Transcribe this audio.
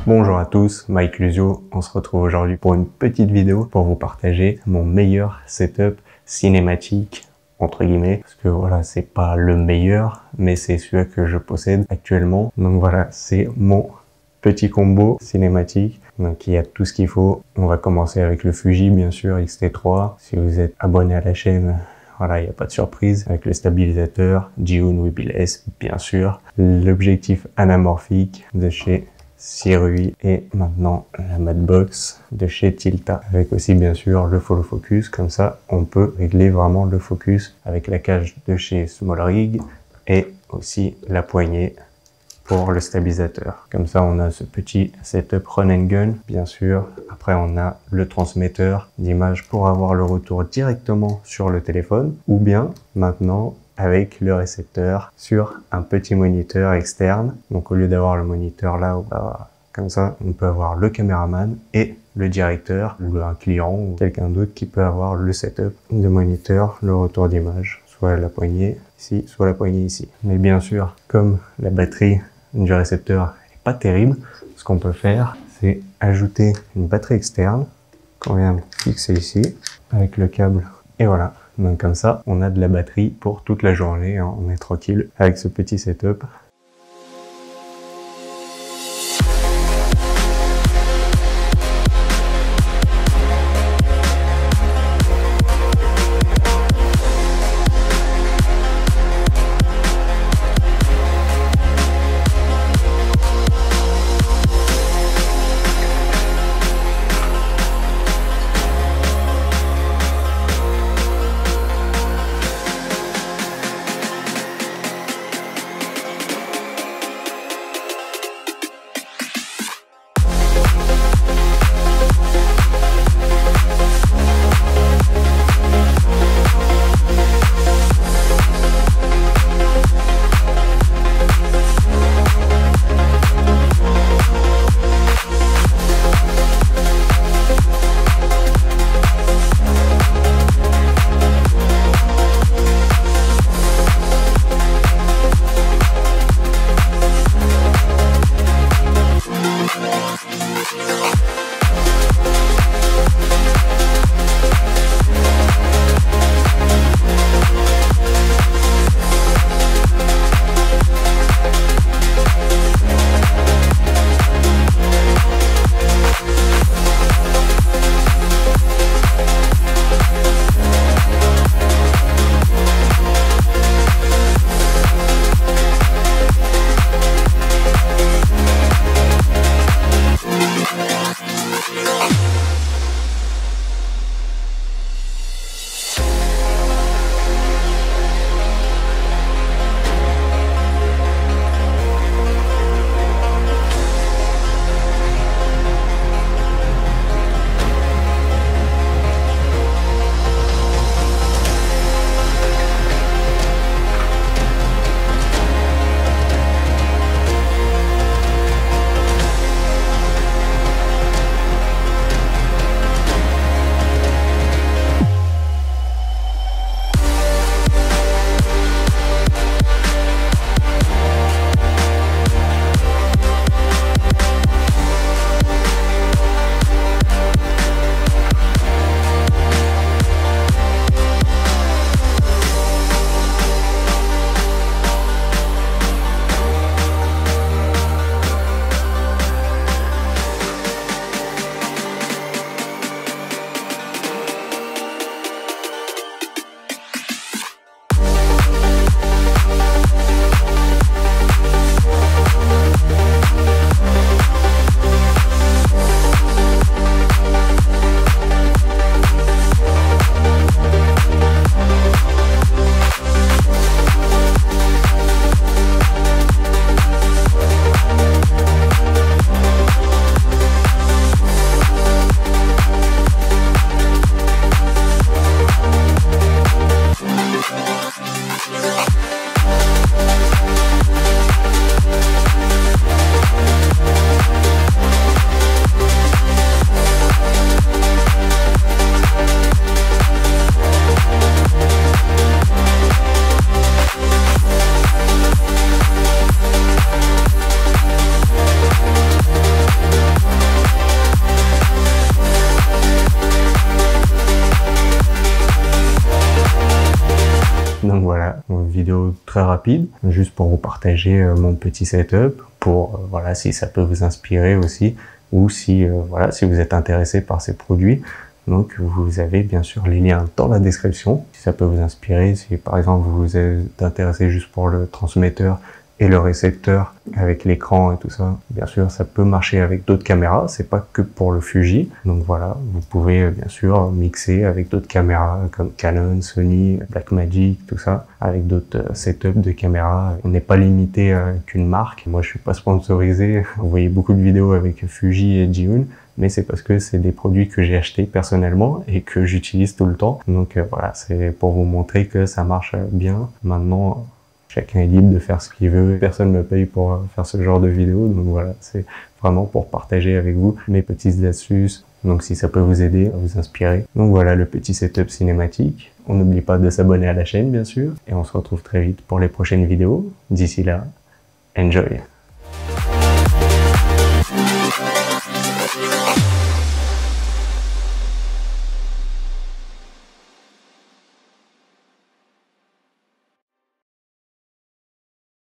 Bonjour à tous, Mike Lusio. On se retrouve aujourd'hui pour une petite vidéo pour vous partager mon meilleur setup cinématique entre guillemets, parce que voilà, c'est pas le meilleur, mais c'est celui que je possède actuellement. Donc voilà, c'est mon petit combo cinématique. Donc il y a tout ce qu'il faut. On va commencer avec le Fuji bien sûr X-T3. Si vous êtes abonné à la chaîne, voilà, il n'y a pas de surprise. Avec le stabilisateur Zhiyun Weebill S bien sûr. L'objectif anamorphique de chez Sirui et maintenant la Madbox de chez Tilta, avec aussi bien sûr le follow focus. Comme ça on peut régler vraiment le focus avec la cage de chez SmallRig et aussi la poignée pour le stabilisateur. Comme ça on a ce petit setup run and gun bien sûr. Après on a le transmetteur d'image pour avoir le retour directement sur le téléphone, ou bien maintenant avec le récepteur sur un petit moniteur externe. Donc au lieu d'avoir le moniteur là, comme ça, on peut avoir le caméraman et le directeur, ou un client, ou quelqu'un d'autre qui peut avoir le setup de moniteur, le retour d'image, soit la poignée ici, soit la poignée ici. Mais bien sûr, comme la batterie du récepteur est pas terrible, ce qu'on peut faire, c'est ajouter une batterie externe qu'on vient fixer ici avec le câble, et voilà. Donc comme ça, on a de la batterie pour toute la journée, hein. On est tranquille avec ce petit setup. très rapide, juste pour vous partager mon petit setup, pour voilà, si ça peut vous inspirer aussi, ou si voilà, si vous êtes intéressé par ces produits. Donc vous avez bien sûr les liens dans la description, si ça peut vous inspirer, si par exemple vous êtes intéressé juste pour le transmetteur et le récepteur avec l'écran et tout ça, bien sûr ça peut marcher avec d'autres caméras, c'est pas que pour le Fuji. Donc voilà, vous pouvez bien sûr mixer avec d'autres caméras comme Canon, Sony, Blackmagic, tout ça, avec d'autres setups de caméras. On n'est pas limité à qu'une marque. Moi je suis pas sponsorisé, vous voyez beaucoup de vidéos avec Fuji et Zhiyun, mais c'est parce que c'est des produits que j'ai achetés personnellement et que j'utilise tout le temps. Donc voilà, c'est pour vous montrer que ça marche bien. Maintenant, chacun est libre de faire ce qu'il veut. Personne ne me paye pour faire ce genre de vidéo. Donc voilà, c'est vraiment pour partager avec vous mes petites astuces. Donc si ça peut vous aider, vous inspirer. Donc voilà le petit setup cinématique. On n'oublie pas de s'abonner à la chaîne bien sûr. Et on se retrouve très vite pour les prochaines vidéos. D'ici là, enjoy!